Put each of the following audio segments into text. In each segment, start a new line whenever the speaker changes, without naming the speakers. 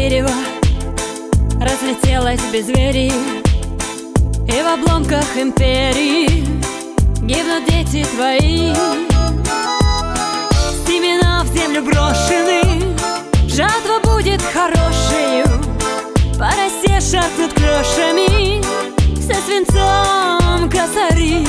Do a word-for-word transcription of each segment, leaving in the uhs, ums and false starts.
дерево разлетелось без двери, и в обломках империи гибнут дети твои. Семена в землю брошены, жатва будет хорошею, по росе шахнут крошами со свинцом косари.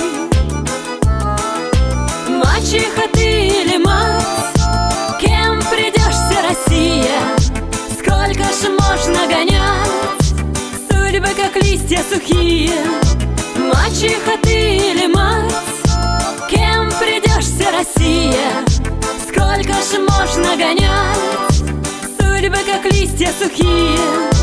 Мачеха ты или мать, кем придешься, Россия? Сколько ж можно гонять судьбы, как листья сухие? Мачеха ты или мать, кем придешься, Россия? Сколько ж можно гонять судьбы, как листья сухие?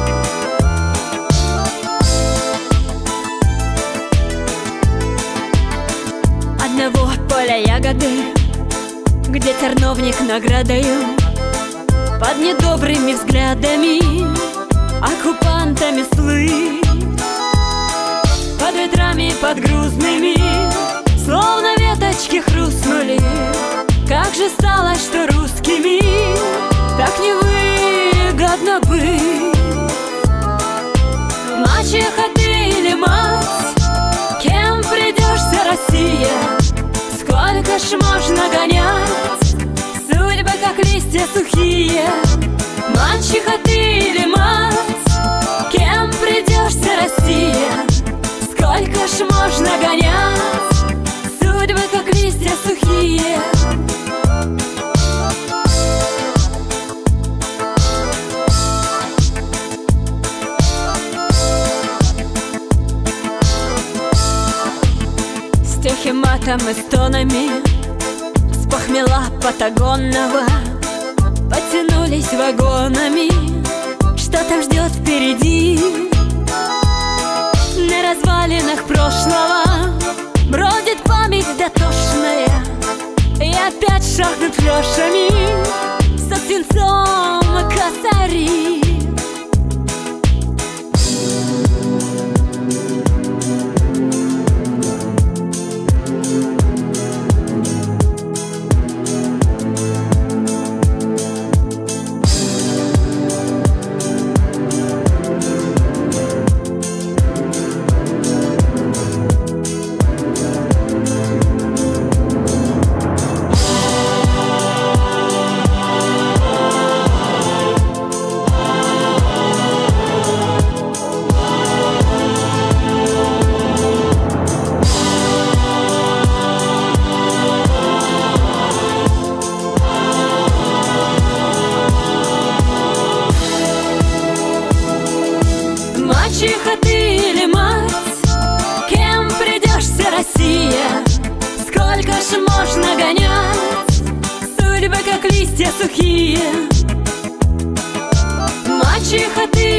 Одного поля ягоды, где терновник наградою, под недобрыми взглядами оккупантами слыть, под ветрами, под грузными, словно веточки хрустнули. Как же стало, что русскими так невыгодно быть? Мачеха ты или мать, кем придешься, Россия? Сколько ж можно гонять судьбы, как листья сухие? Мачеха ты или мать, кем придешься, Россия? Сколько ж можно гонять судьбы, как листья сухие? Стихи матом и стонами с похмела патагонного потянулись вагонами. Что там ждет впереди? На развалинах прошлого бродит память дотошная, и опять шахнут флешами со свинцом косари. Мачеха ты или мать, кем придешься, Россия? Сколько ж можно гонять судьбы, как листья сухие? Мачеха ты